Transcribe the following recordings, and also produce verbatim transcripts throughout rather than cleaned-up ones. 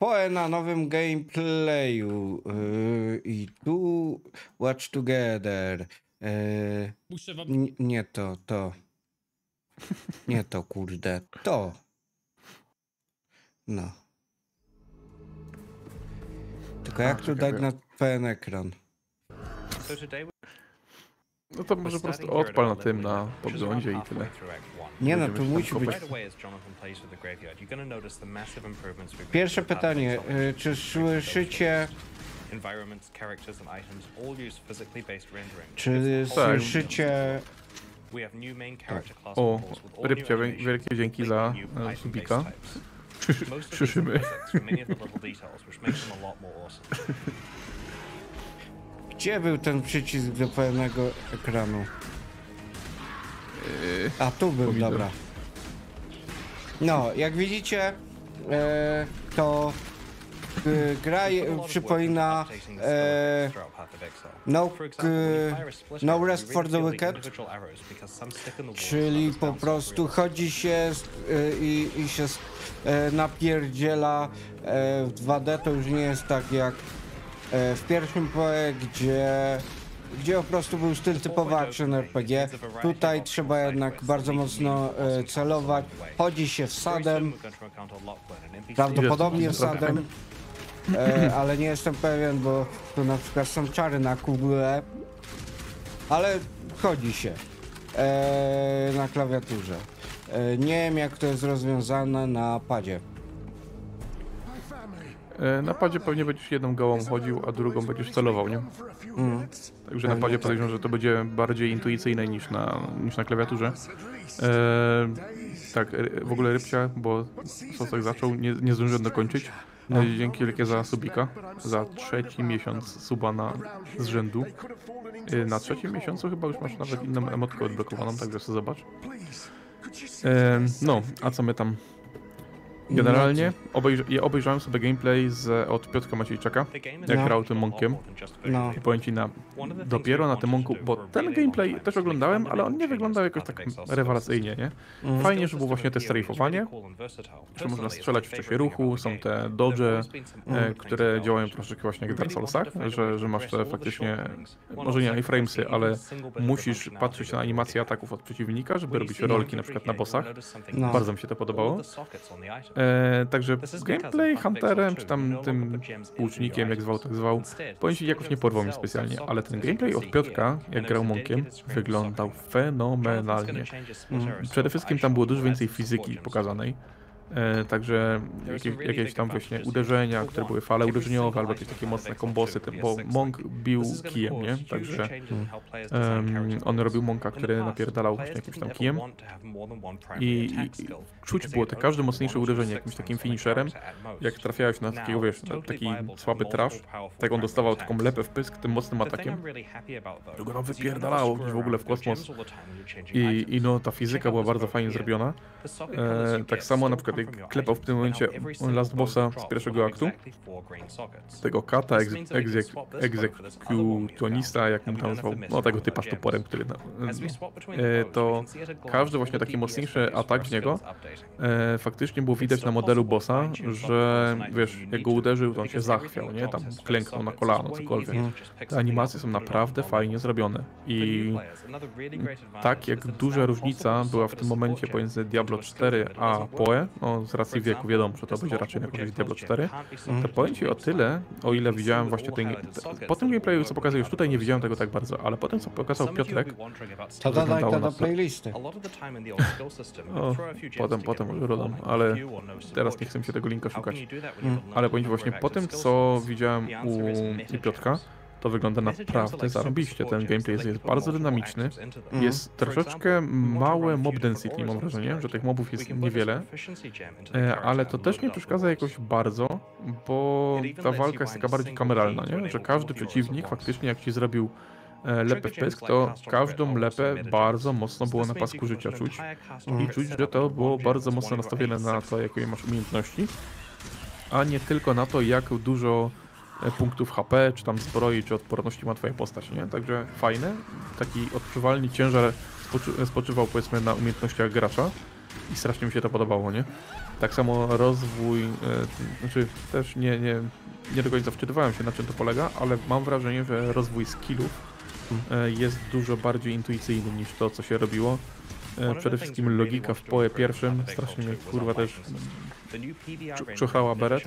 Poe na nowym gameplayu yy, i tu Watch Together. Yy, Muszę wam... n- nie to, to. Nie to, kurde, to. No. Tylko jak tu dać na pełen ekran? No to może po prostu odpal na tym, na podglądzie i tyle. Nie no, tu musi być. Pierwsze pytanie, y, czy słyszycie... Czy słyszycie... O, Rybcia, wielkie dzięki za e, subika. Szyszymy. Gdzie był ten przycisk do pełnego ekranu? A tu był, Powidzę. dobra. No, jak widzicie, e, to e, gra je, przypomina e, no, e, no Rest for the Wicked, czyli po prostu chodzi się e, i, i się e, napierdziela e, w dwa D, to już nie jest tak jak w pierwszym Poe, gdzie, gdzie po prostu był styl typowy action R P G. Tutaj trzeba jednak bardzo mocno e, celować. Chodzi się wsadem, prawdopodobnie wsadem, e, ale nie jestem pewien, bo tu na przykład są czary na kubłę, ale chodzi się e, na klawiaturze. E, nie wiem, jak to jest rozwiązane na padzie. Na padzie pewnie będziesz jedną gałą chodził, a drugą będziesz celował, nie? Mm. Także na padzie podejrzewam, że to będzie bardziej intuicyjne niż na, niż na klawiaturze. E, tak, w ogóle Rybcia, bo Sosek zaczął, nie, nie zdążyłem dokończyć. No. Dzięki wielkie za subika, za trzeci miesiąc suba na, z rzędu. E, na trzecim miesiącu chyba już masz nawet inną emotkę odblokowaną, także sobie zobacz. E, no, a co my tam... Generalnie obejrz ja obejrzałem sobie gameplay z, od Piotrka Maciejczaka, jak no. grał tym monkiem. No. I powiem ci, na, dopiero na tym monku, bo ten gameplay też oglądałem, ale on nie wyglądał jakoś tak rewelacyjnie, nie? Mm. Fajnie, że było właśnie te strajfowanie, że można strzelać w czasie ruchu, są te dodge, e, które działają troszeczkę właśnie jak w Dark Soulsach, że, że masz te faktycznie, może nie iframesy, ale musisz patrzeć na animację ataków od przeciwnika, żeby robić rolki na przykład na bossach. No. Bardzo mi się to podobało. E, także gameplay Hunterem, czy tam tym łucznikiem, jak zwał, tak zwał, powiem ci, jakoś nie porwał mnie specjalnie, ale ten gameplay od Piotrka, jak grał monkiem, wyglądał fenomenalnie. Mm. Przede wszystkim tam było dużo więcej fizyki pokazanej. E, także jakieś, jakieś tam właśnie uderzenia, które były fale uderzeniowe, albo jakieś takie mocne kombosy, tym, bo Monk bił kijem, nie? Także um, on robił Monka, który napierdalał właśnie jakimś tam kijem i, i, i czuć było te każde mocniejsze uderzenie jakimś takim finisherem, jak trafiałeś na takiego, wiesz, na taki słaby trash, tak on dostawał taką lepę w pysk tym mocnym atakiem, go no wypierdalało gdzieś w ogóle w kosmos i, i no ta fizyka była bardzo fajnie zrobiona. E, tak samo na przykład jak klepał w tym momencie last bossa z pierwszego aktu, tego kata, egzekutionista, jak mu tam nazwał, no tego typa z toporem, który no, e, to każdy właśnie taki mocniejszy atak w niego e, faktycznie było widać na modelu bossa, że wiesz, jak go uderzył, to on się zachwiał, nie? Tam klęknął na kolano, cokolwiek. Te animacje są naprawdę fajnie zrobione i tak jak duża różnica była w tym momencie pomiędzy Diablo cztery a Poe, no z racji wieku wiadomo, że to będzie raczej na korzyść Diablo cztery, to powiem ci o tyle, o ile widziałem właśnie ten... Po tym gameplayu, co pokazał już tutaj, nie widziałem tego tak bardzo, ale po tym, co pokazał Piotrek, to dodaj to do playlisty. O, potem, potem dodam, ale teraz nie chcę się tego linka szukać. Mm. Ale powiem ci właśnie, po tym, co widziałem u Piotrka, to wygląda naprawdę zarobiście. Ten gameplay jest, jest bardzo dynamiczny. Jest troszeczkę małe mob density, mam wrażenie, że tych mobów jest niewiele, ale to też nie przeszkadza jakoś bardzo, bo ta walka jest taka bardziej kameralna, nie? Że każdy przeciwnik faktycznie jak ci zrobił lepę w pysk, to każdą lepę bardzo mocno było na pasku życia czuć i czuć, że to było bardzo mocno nastawione na to, jakie masz umiejętności, a nie tylko na to, jak dużo punktów H P, czy tam zbroi, czy odporności ma twoja postać, nie? Także fajne. Taki odczuwalny ciężar spoczy spoczywał powiedzmy na umiejętnościach gracza. i strasznie mi się to podobało, nie? Tak samo rozwój, e, znaczy też nie, nie, nie do końca wczytywałem się, na czym to polega, ale mam wrażenie, że rozwój skillów e, jest dużo bardziej intuicyjny niż to, co się robiło. E, przede wszystkim logika w P O E pierwszym strasznie mnie kurwa też czuchała beret,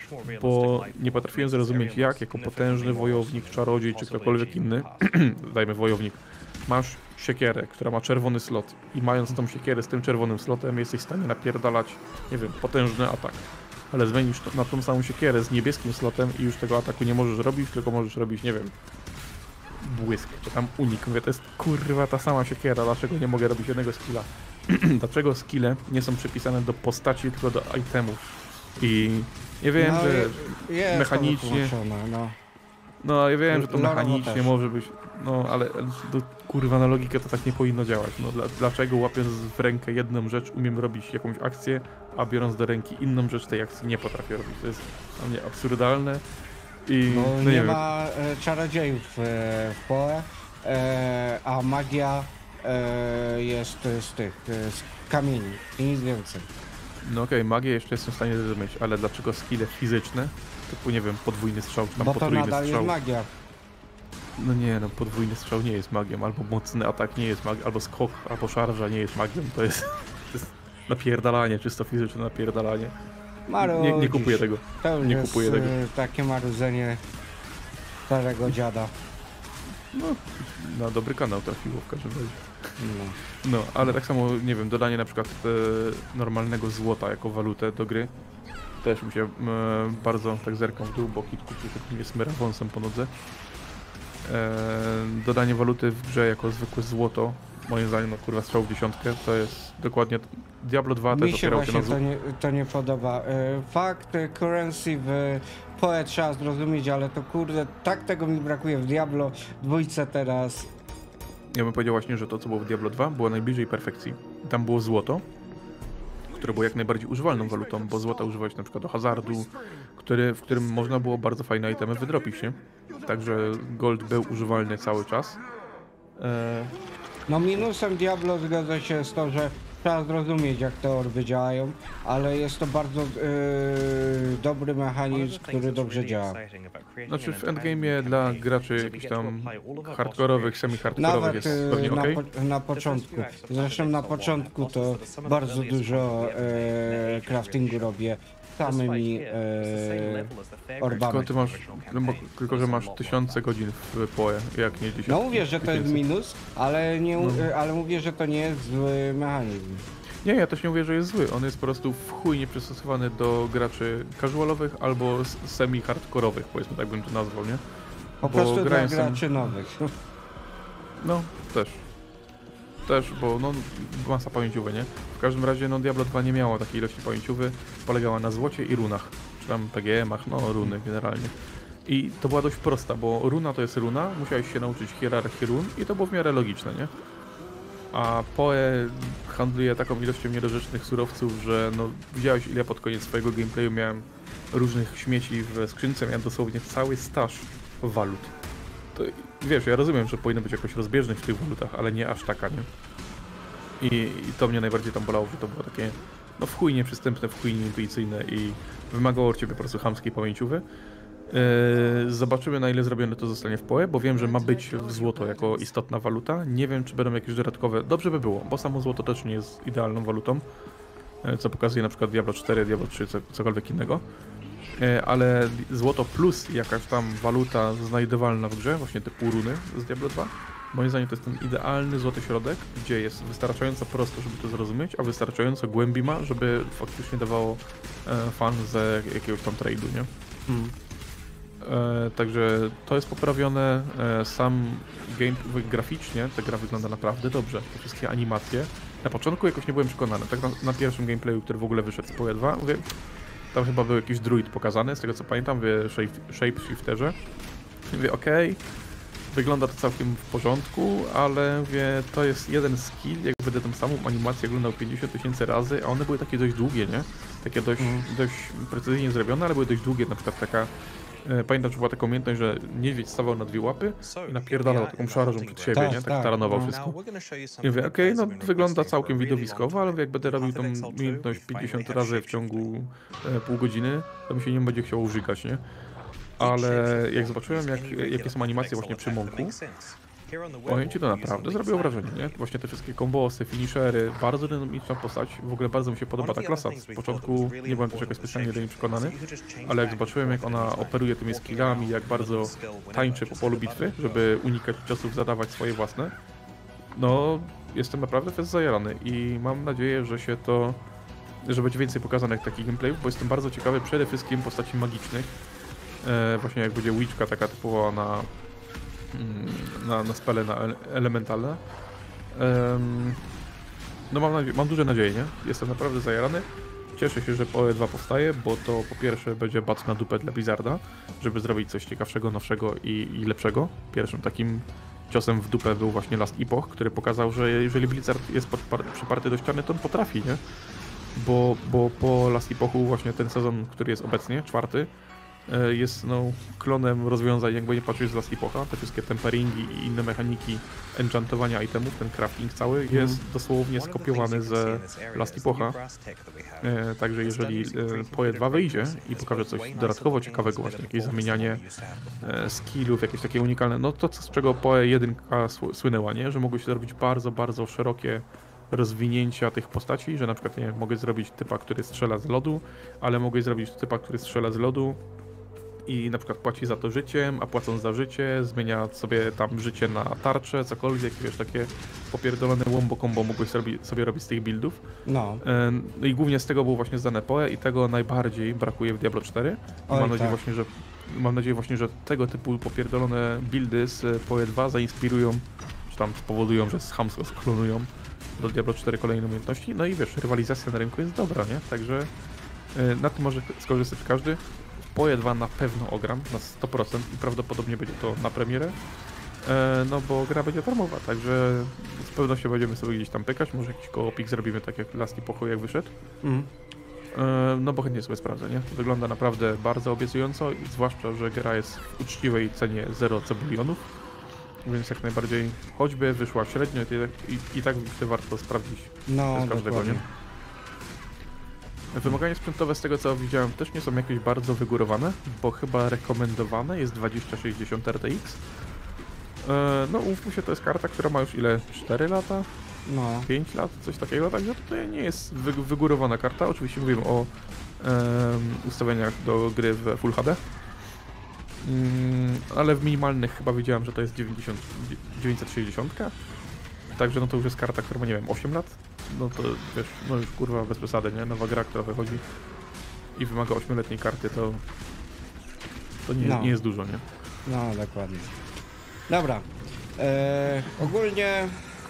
bo nie potrafiłem zrozumieć, jak jako potężny wojownik, czarodziej czy ktokolwiek inny, dajmy wojownik, masz siekierę, która ma czerwony slot i mając tą siekierę z tym czerwonym slotem jesteś w stanie napierdalać, nie wiem, potężny atak. Ale zmienisz to na tą samą siekierę z niebieskim slotem i już tego ataku nie możesz robić, tylko możesz robić, nie wiem, błysk, czy tam unik. Mówię, to jest kurwa ta sama siekiera, dlaczego nie mogę robić jednego skilla? Dlaczego skille nie są przypisane do postaci, tylko do itemów? I nie wiem, no, że jest mechanicznie... No. no ja wiem, że to Lorowo mechanicznie też. może być, no ale do, kurwa na logikę to tak nie powinno działać. No dla, dlaczego łapiąc w rękę jedną rzecz umiem robić jakąś akcję, a biorąc do ręki inną rzecz tej akcji nie potrafię robić? To jest dla mnie absurdalne. I Bo no nie, nie wiem. ma e, czarodziejów e, w P O E, e, a magia e, jest z tych, e, z kamieni i nic więcej. No okej, okay, magię jeszcze jestem w stanie zrozumieć, ale dlaczego skille fizyczne, typu nie wiem, podwójny strzał, czy tam Bo to potrójny nadal strzał. jest magia. No nie, no podwójny strzał nie jest magią, albo mocny atak nie jest magią, albo skok, albo szarża nie jest magią, to jest, to jest napierdalanie, czysto fizyczne napierdalanie. Nie, nie kupuję tego. To nie jest kupuję tego. takie marudzenie starego dziada. No, na dobry kanał trafiło w każdym razie. No. No, ale tak samo, nie wiem, dodanie na przykład e, normalnego złota jako walutę do gry. Też mi się e, bardzo tak zerkam w dół, bo kitku mnie smyra wąsem po nodze. E, dodanie waluty w grze jako zwykłe złoto, moim zdaniem, no kurwa, strzał w dziesiątkę, to jest dokładnie... Diablo dwa też Mi się opierał się właśnie na... to nie, to nie podoba. E, Fakt, e, currency w P O E trzeba zrozumieć, ale to kurde, tak tego mi brakuje w Diablo dwójce teraz. Ja bym powiedział właśnie, że to co było w Diablo dwa było najbliżej perfekcji. Tam było złoto, które było jak najbardziej używalną walutą, bo złota używać na przykład do hazardu, który, w którym można było bardzo fajne itemy wydropić, nie? Także gold był używalny cały czas. E... No minusem Diablo zgadza się z to, że trzeba zrozumieć jak te orby działają, ale jest to bardzo yy, dobry mechanizm, który dobrze działa. Znaczy w endgame'ie dla graczy jakichś tam hardkorowych, semi-hardkorowych Nawet jest pewnie yy, na, okej. po, na początku, zresztą na początku to bardzo dużo yy, craftingu robię samymi yy, orbami. Tylko ty masz, no, bo- tylko że masz tysiące godzin w P O E, jak nie dziesiątki No mówię, że to jest tysięcy. minus, ale, nie, No. yy, ale mówię, że to nie jest zły mechanizm. Nie, ja też nie mówię, że jest zły. On jest po prostu w chuj nieprzystosowany do graczy casualowych albo s- semi-hardkorowych, powiedzmy, tak bym to nazwał, nie? Po Bo prostu dla grałem sam- graczy nowych. No, też. Też, bo no, masa pamięciowy, nie? W każdym razie, no, Diablo dwa nie miało takiej ilości pamięciowy, polegała na złocie i runach. Czy tam P G M-ach, no, runy generalnie. I to była dość prosta, bo runa to jest runa, musiałeś się nauczyć hierarchii run i to było w miarę logiczne, nie? A P O E handluje taką ilością niedorzecznych surowców, że no widziałeś ile pod koniec swojego gameplayu miałem różnych śmieci w skrzynce, miałem dosłownie cały staż walut. To, wiesz, ja rozumiem, że powinno być jakoś rozbieżność w tych walutach, ale nie aż taka, nie? I, i to mnie najbardziej tam bolało, że to było takie no w chuj nieprzystępne, w chuj nieintuicyjne i wymagało od ciebie po prostu chamskiej pamięciówy. Yy, zobaczymy na ile zrobione to zostanie w P O E, bo wiem, że ma być złoto jako istotna waluta. Nie wiem, czy będą jakieś dodatkowe. Dobrze by było, bo samo złoto też nie jest idealną walutą, yy, co pokazuje na przykład Diablo cztery, Diablo trzy, co, cokolwiek innego. Yy, ale złoto plus jakaś tam waluta znajdowalna w grze, właśnie typu runy z Diablo dwa. Moim zdaniem to jest ten idealny złoty środek, gdzie jest wystarczająco prosto, żeby to zrozumieć, a wystarczająco głębi ma, żeby faktycznie dawało e, fan z jakiegoś tam trade'u, nie? Hmm. E, także to jest poprawione, e, sam game graficznie, ta gra wygląda naprawdę dobrze, te wszystkie animacje. Na początku jakoś nie byłem przekonany, tak na, na pierwszym gameplayu, który w ogóle wyszedł z P O E dwa, mówię, tam chyba był jakiś druid pokazany, z tego co pamiętam, mówię, shape, shapeshifterze. Mówię, okej, okay, wygląda to całkiem w porządku, ale mówię, to jest jeden skill, jak będę tą samą animację oglądał pięćdziesiąt tysięcy razy, a one były takie dość długie, nie? Takie dość, mm. dość precyzyjnie zrobione, ale były dość długie, na przykład taka Pamiętam, że była taka umiejętność, że niedźwiedź stawał na dwie łapy i napierdalał taką szarżą przed siebie, Tak, nie? Tak tak, taranował no. wszystko. I mówię, okej, okay, no wygląda całkiem widowiskowo, ale jak będę robił tą umiejętność pięćdziesiąt razy w ciągu e, pół godziny, to mi się nie będzie chciało żygać, nie? Ale jak zobaczyłem, jak, jakie są animacje właśnie przy Monku, powiem ci, to naprawdę zrobiło wrażenie, nie? Właśnie te wszystkie kombosy, finishery, bardzo dynamiczna postać, w ogóle bardzo mi się podoba ta klasa. Z początku nie byłem też jakoś specjalnie do niej przekonany, ale jak zobaczyłem, jak ona operuje tymi skillami, jak bardzo tańczy po polu bitwy, żeby unikać ciosów, zadawać swoje własne, no jestem naprawdę fest zajarany i mam nadzieję, że się to, że będzie więcej pokazanych takich gameplayów, bo jestem bardzo ciekawy przede wszystkim postaci magicznych, e, właśnie jak będzie Witchka taka typowa na na, na spele na elementalne. Um, no mam, nadzie- mam duże nadzieje, nie? Jestem naprawdę zajarany. Cieszę się, że P O E dwa powstaje, bo to po pierwsze będzie bat na dupę dla Blizzarda, żeby zrobić coś ciekawszego, nowszego i, i lepszego. Pierwszym takim ciosem w dupę był właśnie Last Epoch, który pokazał, że jeżeli Blizzard jest podpar- przyparty do ściany, to on potrafi, nie? Bo, bo po Last Epochu właśnie ten sezon, który jest obecnie, czwarty, jest no, klonem rozwiązań, jakby nie patrzeć z Last Epocha. Te wszystkie temperingi i inne mechaniki enchantowania itemów, ten crafting cały jest mm. dosłownie skopiowany z Last Epocha. E, także jeżeli e, P O E dwa wyjdzie i pokaże coś dodatkowo ciekawego, właśnie jakieś zamienianie e, skillów, jakieś takie unikalne, no to z czego P O E jeden słynęła, nie? Że mogły się zrobić bardzo, bardzo szerokie rozwinięcia tych postaci, że na przykład nie mogę zrobić typa, który strzela z lodu, ale mogę zrobić typa, który strzela z lodu i na przykład płaci za to życiem, a płacąc za życie zmienia sobie tam życie na tarczę, cokolwiek, wiesz, takie popierdolone wombo combo mogłeś sobie, sobie robić z tych buildów. No. No i głównie z tego było właśnie zdane P O E i tego najbardziej brakuje w Diablo cztery. Oj, mam nadzieję tak. właśnie, że mam nadzieję właśnie, że tego typu popierdolone buildy z P O E dwa zainspirują, czy tam spowodują, że z chamsko sklonują do Diablo cztery kolejne umiejętności. No i wiesz, rywalizacja na rynku jest dobra, nie? Także yy, na tym może skorzystać każdy. P O E dwa na pewno ogram, na sto procent i prawdopodobnie będzie to na premierę, e, no bo gra będzie darmowa, także z pewnością będziemy sobie gdzieś tam pykać, może jakiś koopik zrobimy tak jak Last Epoch jak wyszedł, Mm. e, no bo chętnie sobie sprawdzę, nie? Wygląda naprawdę bardzo obiecująco i zwłaszcza, że gra jest w uczciwej cenie zero cebulionów, więc jak najbardziej, choćby wyszła średnio i, i, i tak myślę warto sprawdzić No, bez każdego, dokładnie. nie? Wymagania sprzętowe z tego co widziałem też nie są jakieś bardzo wygórowane, bo chyba rekomendowane jest dwadzieścia sześćdziesiąt R T X. E, no umówmy się, to jest karta, która ma już ile? cztery lata? No. pięć lat? Coś takiego, także to nie jest wy wygórowana karta. Oczywiście mówimy o e, ustawieniach do gry w Full H D. Mm, ale w minimalnych chyba widziałem, że to jest dziewięćdziesiąt, dziewięćset sześćdziesiąt. Także no to już jest karta, która ma nie wiem, osiem lat. No to wiesz, no już kurwa bez przesady, nie? Nowa gra, która wychodzi i wymaga ośmioletniej karty, to to nie, No. nie jest dużo, nie? No, dokładnie. Dobra. E, ogólnie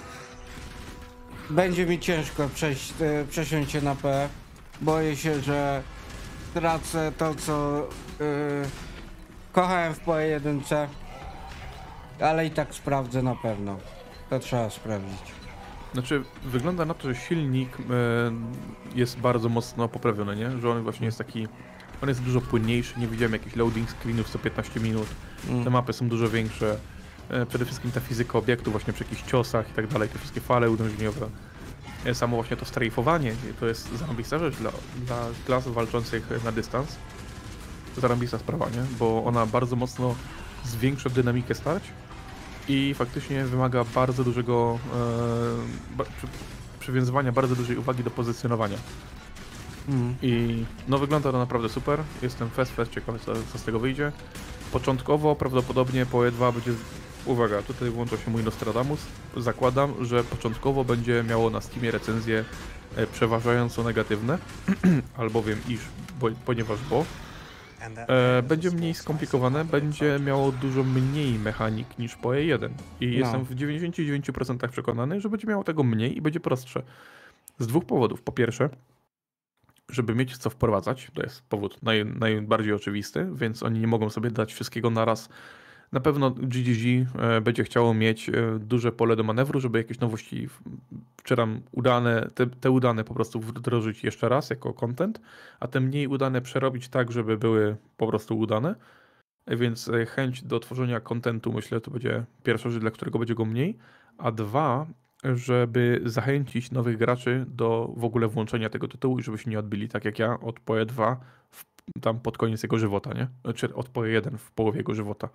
będzie mi ciężko przejść, e, przesiąść się na P. Boję się, że tracę to, co e, kochałem w P O E jeden, ale i tak sprawdzę na pewno. To trzeba sprawdzić. Znaczy, wygląda na to, że silnik e, jest bardzo mocno poprawiony, nie? Że on właśnie jest taki, on jest dużo płynniejszy, nie widziałem jakichś loading screenów co piętnaście minut, Mm. te mapy są dużo większe, e, przede wszystkim ta fizyka obiektu właśnie przy jakichś ciosach i tak dalej, te wszystkie fale uderzeniowe. E, samo właśnie to strajfowanie, to jest zarąbista rzecz dla, dla klas walczących na dystans. Zarąbista sprawa, nie? Bo ona bardzo mocno zwiększa dynamikę starć i faktycznie wymaga bardzo dużego e, ba, przy, przywiązywania bardzo dużej uwagi do pozycjonowania. Mm. I no wygląda to naprawdę super. Jestem fest, fest ciekawy co, co z tego wyjdzie. Początkowo prawdopodobnie P O E dwa będzie, uwaga, tutaj włącza się mój Nostradamus, zakładam, że początkowo będzie miało na Steamie recenzje e, przeważająco negatywne, albowiem iż, bo, ponieważ bo E, będzie mniej skomplikowane, będzie miało dużo mniej mechanik niż P O E jeden. I No. jestem w dziewięćdziesięciu dziewięciu procentach przekonany, że będzie miało tego mniej i będzie prostsze. Z dwóch powodów. Po pierwsze, żeby mieć co wprowadzać, to jest powód naj, najbardziej oczywisty, więc oni nie mogą sobie dać wszystkiego naraz. Na pewno G G G e, będzie chciało mieć e, duże pole do manewru, żeby jakieś nowości, w- czy tam udane, te, te udane po prostu wdrożyć jeszcze raz jako content, a te mniej udane przerobić tak, żeby były po prostu udane. więc chęć do tworzenia kontentu, myślę, to będzie pierwsza rzecz, dla którego będzie go mniej, a dwa, żeby zachęcić nowych graczy do w ogóle włączenia tego tytułu i żeby się nie odbili, tak jak ja, od PoE dwa w, tam pod koniec jego żywota, nie? Czy od PoE jeden w połowie jego żywota.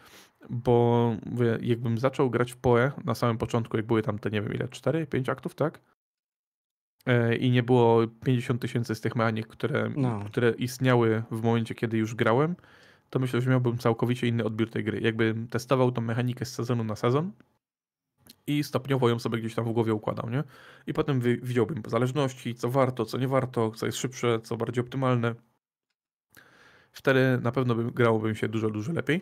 Bo mówię, jakbym zaczął grać w PoE na samym początku, jak były tam te, nie wiem ile, cztery, pięć aktów, tak? I nie było pięćdziesiąt tysięcy z tych mechanik, które, No. które istniały w momencie, kiedy już grałem, to myślę, że miałbym całkowicie inny odbiór tej gry. Jakbym testował tą mechanikę z sezonu na sezon i stopniowo ją sobie gdzieś tam w głowie układał, nie? I potem wy- widziałbym zależności, co warto, co nie warto, co jest szybsze, co bardziej optymalne. Wtedy na pewno bym, grałbym się dużo, dużo lepiej.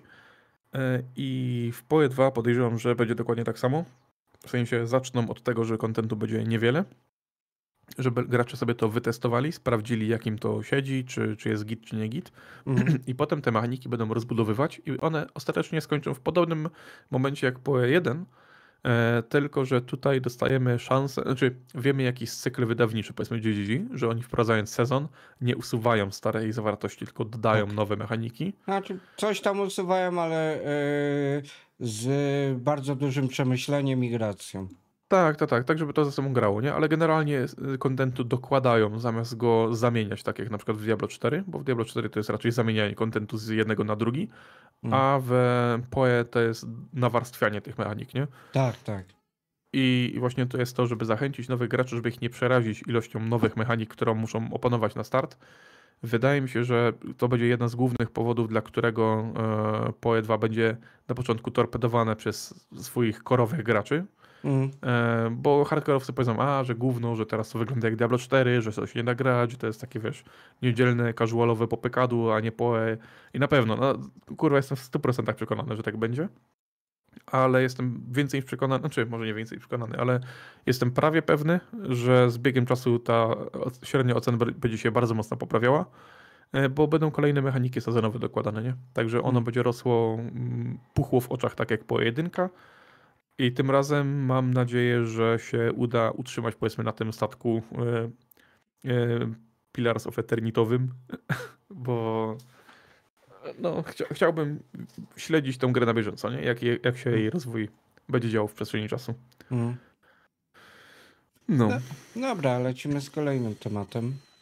I w PoE dwa podejrzewam, że będzie dokładnie tak samo. W sensie zaczną od tego, że kontentu będzie niewiele, żeby gracze sobie to wytestowali, sprawdzili jak im to siedzi, czy, czy jest git, czy nie git. Mhm. I potem te mechaniki będą rozbudowywać i one ostatecznie skończą w podobnym momencie jak PoE jeden, e, tylko że tutaj dostajemy szansę, znaczy wiemy jaki jest cykl wydawniczy, powiedzmy G G G, że oni wprowadzając sezon nie usuwają starej zawartości, tylko dodają Tak. nowe mechaniki. Znaczy, coś tam usuwałem, ale yy, z bardzo dużym przemyśleniem i gracją. Tak, tak, tak, tak, żeby to ze sobą grało, nie? Ale generalnie kontentu dokładają zamiast go zamieniać, tak jak na przykład w Diablo cztery, bo w Diablo cztery to jest raczej zamienianie kontentu z jednego na drugi, Mm. a w PoE to jest nawarstwianie tych mechanik, nie? Tak, tak. I i właśnie to jest to, żeby zachęcić nowych graczy, żeby ich nie przerazić ilością nowych mechanik, którą muszą opanować na start. Wydaje mi się, że to będzie jeden z głównych powodów, dla którego e, PoE dwa będzie na początku torpedowane przez swoich korowych graczy. Mm. E, bo hardkorowcy powiedzą, a, że gówno, że teraz to wygląda jak Diablo cztery, że to się nie da grać, że to jest takie, wiesz, niedzielne, casualowe popykadło, a nie PoE. I na pewno, no, kurwa, jestem w stu procentach przekonany, że tak będzie. Ale jestem więcej niż przekonany, znaczy może nie więcej niż przekonany, ale jestem prawie pewny, że z biegiem czasu ta średnia ocen będzie się bardzo mocno poprawiała, bo będą kolejne mechaniki sezonowe dokładane, nie? Także ono Mm. będzie rosło, puchło w oczach tak jak PoE jeden. I tym razem mam nadzieję, że się uda utrzymać powiedzmy na tym statku e, e, Pillars of Eternitowym, bo no, chcia, chciałbym śledzić tę grę na bieżąco, nie? Jak, je, jak się jej rozwój będzie działo w przestrzeni czasu. Mm. No. No, dobra, lecimy z kolejnym tematem.